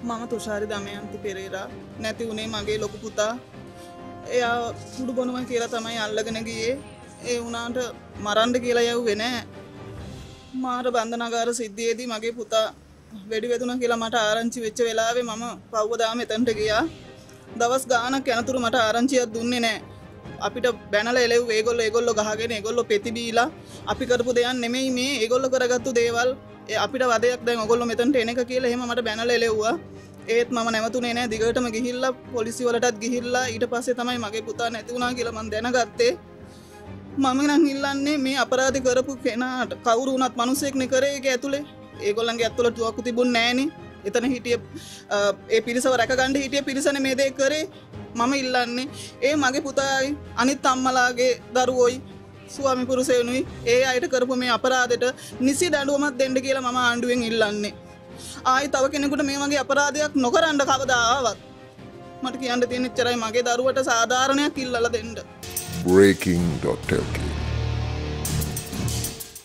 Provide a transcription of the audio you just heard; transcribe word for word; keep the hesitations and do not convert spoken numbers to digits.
මම තුෂාරි දමයන්ති පෙරේරා නැති උනේ මගේ ලොකු පුතා. එයා කුඩු බොනවා කියලා තමයි අල්ලගෙන ගියේ. ඒ වුණාට මරන්න කියලා යවුවේ නෑ. මාර බන්ධනාගාර සිද්ධියේදී මගේ පුතා වෙඩි වැදුණා කියලා මට ආරංචි වෙච්ච වෙලාවේ මම පව්ව දාම එතනට ගියා. දවස් ගාණක් යනතුරු මට ආරංචියක් දුන්නේ නෑ. අපිට බැනලා එළෙව් ඒගොල්ලෝ ඒගොල්ලෝ ගහගෙන ඒගොල්ලෝ පෙති බීලා අපි කරපු දෙයක් නෙමෙයි මේ ඒගොල්ලෝ කරගත්තු දේවල්. ඒ අපිට වදයක් දැන් ඔයගොල්ලෝ මෙතනට එන එක කියලා එහෙම මට බැනලා එළෙව්වා. ඒත් මම නැවතුනේ නෑ. දිගටම ගිහිල්ලා පොලිසිය වලටත් ගිහිල්ලා ඊට පස්සේ තමයි මගේ පුතා නැති වුණා කියලා මම දැනගත්තේ. මම නම් ඉල්ලන්නේ මේ අපරාධ කරපු කෙනාට කවුරු වුණත් මිනිසෙක් නේ කරේ ඒක ඇතුලේ. ඒගොල්ලන්ගේ ඇතුළේ තුවක්කු තිබුණ නෑනේ. එතන හිටිය ඒ පිරිසව රැක ගන්න හිටිය පිරිසනේ මේ දේ කරේ. මම ඉල්ලන්නේ ඒ මගේ පුතායි අනිත් අම්මලාගේ දරුවෝයි ස්වාමි පුරුෂයනුයි ඒ අයට කරපු මේ අපරාධෙට නිසි දඬුවමක් දෙන්න කියලා මම ආණ්ඩුවෙන් ඉල්ලන්නේ. ආයි තව කෙනෙකුට මේ වගේ අපරාධයක් නොකරන්න කවදා ආවත් මට කියන්න තියෙන ඉච්චරයි මගේ දරුවට සාධාරණයක් ඉල්ලලා දෙන්න. Breaking dot L K